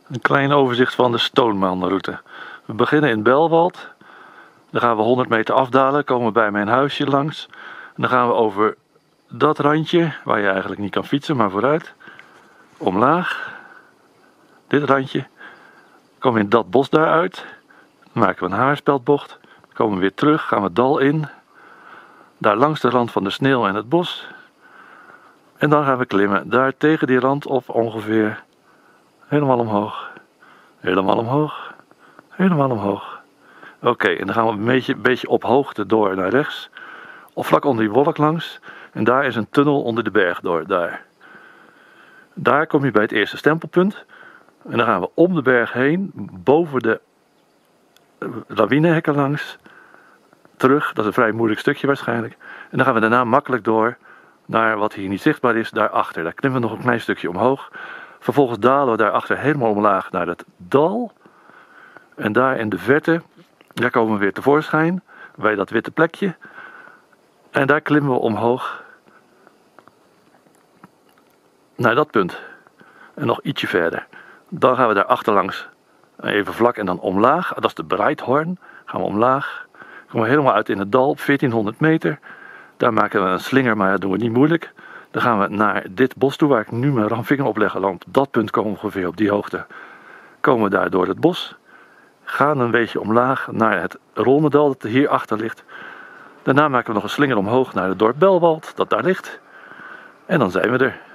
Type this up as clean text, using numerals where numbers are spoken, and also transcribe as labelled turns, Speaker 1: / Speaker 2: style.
Speaker 1: Een klein overzicht van de Stonemanroute. We beginnen in Belwald. Dan gaan we 100 meter afdalen, komen we bij mijn huisje langs. En dan gaan we over dat randje, waar je eigenlijk niet kan fietsen, maar vooruit. Omlaag. Dit randje. Komen we in dat bos daaruit. Dan maken we een haarspeldbocht. Komen we weer terug, gaan we het dal in. Daar langs de rand van de sneeuw en het bos. En dan gaan we klimmen. Daar tegen die rand op ongeveer. Helemaal omhoog. Helemaal omhoog. Helemaal omhoog. Oké, en dan gaan we een beetje op hoogte door naar rechts. Of vlak onder die wolk langs. En daar is een tunnel onder de berg door. Daar kom je bij het eerste stempelpunt. En dan gaan we om de berg heen. Boven de lawinehekken langs. Terug. Dat is een vrij moeilijk stukje waarschijnlijk. En dan gaan we daarna makkelijk door naar wat hier niet zichtbaar is. Daarachter. Daar klimmen we nog een klein stukje omhoog. Vervolgens dalen we daarachter helemaal omlaag naar het dal. En daar in de verte, daar komen we weer tevoorschijn. Bij dat witte plekje. En daar klimmen we omhoog. Naar dat punt. En nog ietsje verder. Dan gaan we daar achterlangs. Even vlak en dan omlaag. Dat is de Breithorn. Gaan we omlaag. Komen we helemaal uit in het dal. 1400 meter. Daar maken we een slinger, maar dat doen we niet moeilijk. Dan gaan we naar dit bos toe waar ik nu mijn vinger op leg. Want op dat punt komen we ongeveer op die hoogte. Komen we daar door het bos. Gaan een beetje omlaag naar het Rolmedal dat hierachter ligt. Daarna maken we nog een slinger omhoog naar het dorp Belwald dat daar ligt. En dan zijn we er.